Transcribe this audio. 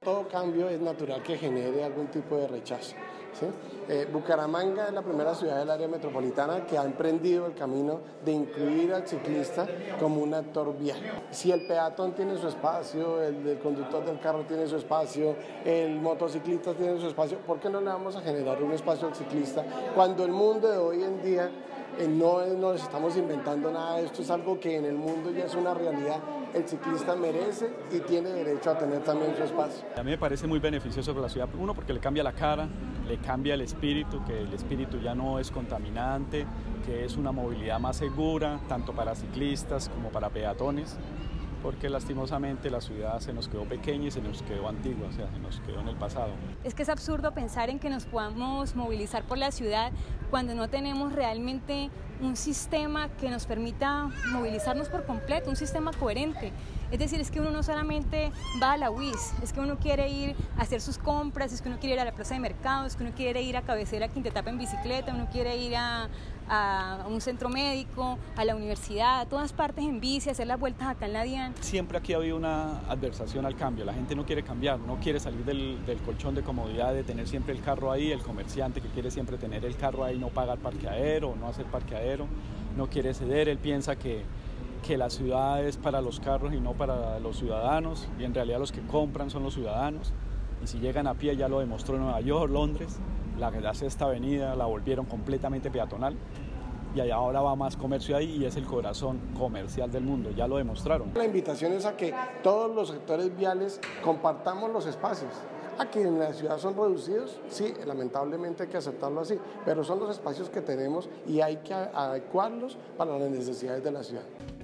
Todo cambio es natural que genere algún tipo de rechazo, ¿sí? Bucaramanga es la primera ciudad del área metropolitana que ha emprendido el camino de incluir al ciclista como un actor vial. Si el peatón tiene su espacio, el conductor del carro tiene su espacio, el motociclista tiene su espacio, ¿por qué no le vamos a generar un espacio al ciclista cuando el mundo de hoy en día no nos estamos inventando nada? Esto es algo que en el mundo ya es una realidad. El ciclista merece y tiene derecho a tener también su espacio. A mí me parece muy beneficioso para la ciudad, uno porque le cambia la cara, le cambia el espíritu, que el espíritu ya no es contaminante, que es una movilidad más segura, tanto para ciclistas como para peatones, porque lastimosamente la ciudad se nos quedó pequeña y se nos quedó antigua, o sea, se nos quedó en el pasado. Es que es absurdo pensar en que nos podamos movilizar por la ciudad cuando no tenemos realmente un sistema que nos permita movilizarnos por completo, un sistema coherente. Es decir, es que uno no solamente va a la UIS, es que uno quiere ir a hacer sus compras, es que uno quiere ir a la plaza de mercado, es que uno quiere ir a Cabecera, Quintetapa en bicicleta, uno quiere ir a un centro médico, a la universidad, a todas partes en bici, hacer las vueltas acá en la DIAN. Siempre aquí ha habido una adversación al cambio, la gente no quiere cambiar, no quiere salir del colchón de comodidad de tener siempre el carro ahí, el comerciante que quiere siempre tener el carro ahí, no pagar parqueadero, no hacer parqueadero, no quiere ceder, él piensa que la ciudad es para los carros y no para los ciudadanos, y en realidad los que compran son los ciudadanos, y si llegan a pie, ya lo demostró en Nueva York, Londres, la Sexta Avenida la volvieron completamente peatonal, y allá ahora va más comercio ahí y es el corazón comercial del mundo, ya lo demostraron. La invitación es a que todos los sectores viales compartamos los espacios. Aquí en la ciudad son reducidos, sí, lamentablemente hay que aceptarlo así, pero son los espacios que tenemos y hay que adecuarlos para las necesidades de la ciudad.